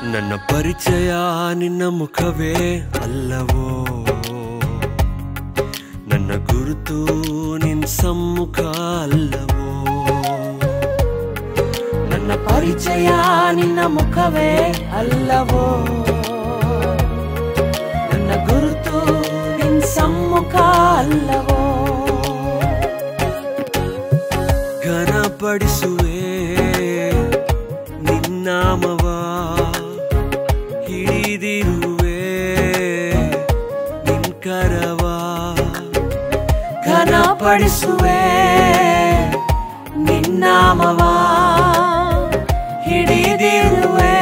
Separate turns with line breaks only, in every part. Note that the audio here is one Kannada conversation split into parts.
ನನ್ನ ಪರಿಚಯ ನಿನ್ನ ಮುಖವೇ ಅಲ್ಲವೋ, ನನ್ನ ಗುರುತು ನಿನ್ನ ಸಮ್ಮುಖ ಅಲ್ಲವೋ.
ನನ್ನ ಪರಿಚಯ ನಿನ್ನ ಮುಖವೇ ಅಲ್ಲವೋ, ನನ್ನ ಗುರುತು ನಿನ್ನ ಸಮ್ಮುಖ ಅಲ್ಲವೋ.
ಘನಪಡಿಸುವೆ ನಿನ್ನಾಮವ, ಹಿಡಿದಿರುವೆ ನಿನ್ ಕರವ.
ಘನಪಡಿಸುವೆ ನಿನ್ನಾಮವ, ಹಿಡಿದಿರುವೆ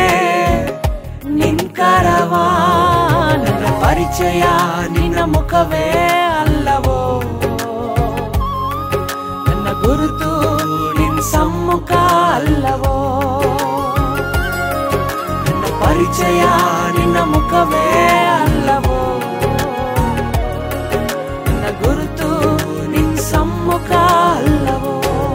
ನಿನ್ ಕರವ. ನನ್ನ ಪರಿಚಯ ನಿನ್ನ ಮುಖವೇ ಅಲ್ಲವೋ, ನನ್ನ ಗುರುತು ನಿನ್ ಸಮ್ಮುಖ ಅಲ್ಲವೋ. ನನ್ನ ಪರಿಚಯ ನಿನ್ನ ಮುಖವೇ ಅಲ್ಲವೋ, ನನ್ನ ಗುರುತು ನಿನ್ ಸಮ್ಮುಖ ಅಲ್ಲವೋ.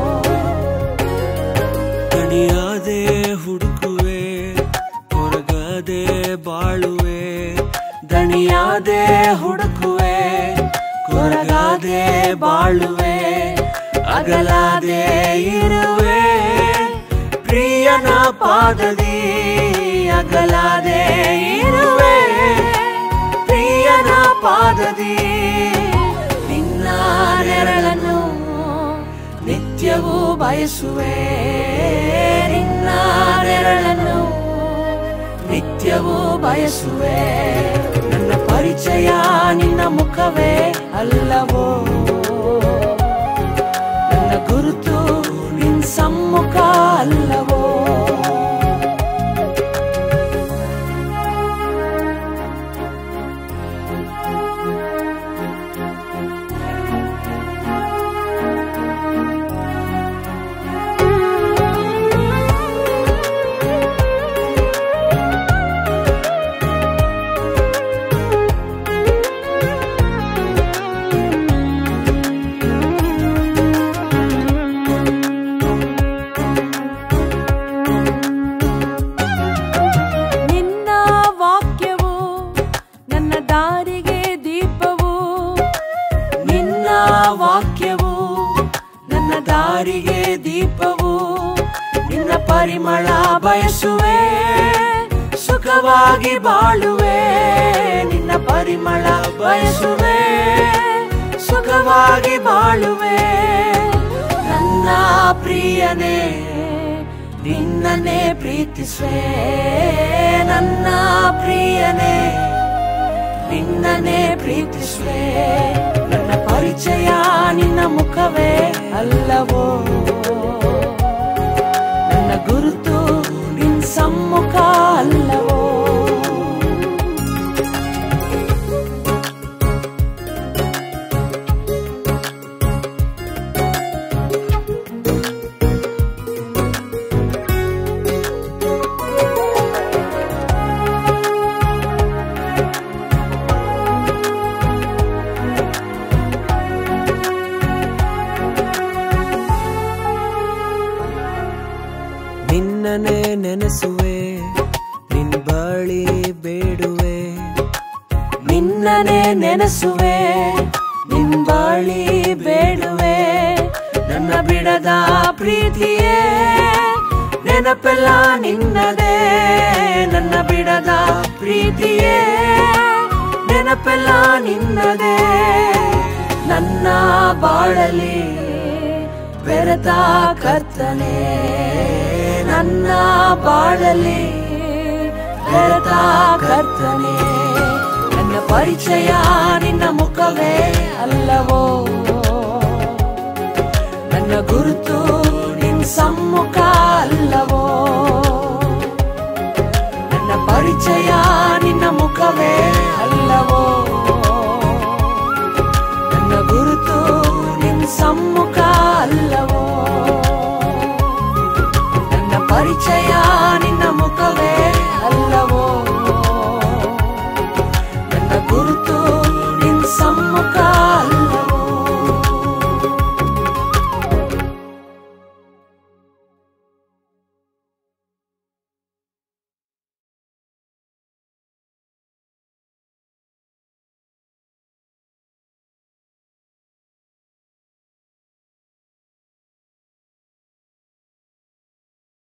ದಣಿಯಾದೆ ಹುಡುಕುವೆ, ಕೊರಗದೆ ಬಾಳುವೆ.
ದಣಿಯಾದೆ ಹುಡುಕುವೆ, ಕೊರಗಾದೆ ಬಾಳುವೆ. ಅಗಲಾದೆ ಇರುವೆ ಪ್ರಿಯನ ಪಾದದಿ, ಅಗಲಾದೆ ಇರುವೆ ಪ್ರಿಯನ ಪಾದದಿ. ನಿನ್ನ ನೆರಳನ್ನು ನಿತ್ಯವೂ ಬಯಸುವೆ, ನಿನ್ನ ನೆರಳನ್ನು ನಿತ್ಯವೂ ಬಯಸುವೆ. ನನ್ನ ಪರಿಚಯ ನಿನ್ನ ಮುಖವೇ ಅಲ್ಲವೋ, ನನ್ನ ಗುರುತು ನಿನ್ ಸಮ್ಮುಖ ಅಲ್ಲವೋ. ವಾಕ್ಯವು ನನ್ನ ದಾರಿಗೆ ದೀಪವು. ನಿನ್ನ ಪರಿಮಳ ಬಯಸುವೆ, ಸುಖವಾಗಿ ಬಾಳುವೆ. ನಿನ್ನ ಪರಿಮಳ ಬಯಸುವೆ, ಸುಖವಾಗಿ ಬಾಳುವೆ. ನನ್ನ ಪ್ರಿಯನೇ ನಿನ್ನನ್ನೇ ಪ್ರೀತಿಸುವೆ, ನನ್ನ ಪ್ರಿಯನೇ ನಿನ್ನನ್ನೇ ಪ್ರೀತಿಸುವೆ. ನನ್ನ ಪರಿಚಯ ನಿನ್ನ ಮುಖವೇ ಅಲ್ಲವೋ, ನನ್ನ ಗುರುತು ನಿನ್ ಸಮ್ಮುಖ ಅಲ್ಲವೋ.
ನಿನ್ನನೆ ನೆನೆಸುವೆ, ನಿನ್ ಬಳಿ ಬೇಡುವೆ.
ನಿನ್ನನೆ ನೆನೆಸುವೆ, ನಿನ್ ಬಳಿ ಬೇಡುವೆ. ನನ್ನ ಬಿಡದ ಪ್ರೀತಿಯೇ ನೆನಪೆಲ್ಲ ನಿನ್ನದೇ, ನನ್ನ ಬಿಡದ ಪ್ರೀತಿಯೇ ನೆನಪೆಲ್ಲ ನಿನ್ನದೇ. ನನ್ನ ಬಾಳಲಿ ಬೆರೆತ ಕರ್ತನೇ, ನನ್ನ ಬಾಳಲಿ ಬೆರೆತ ಕರ್ತನೇ. ನನ್ನ ಪರಿಚಯ ನಿನ್ನ ಮುಖವೇ ಅಲ್ಲವೋ, ನನ್ನ ಗುರುತು ನಿನ್ ಸಮ್ಮುಖ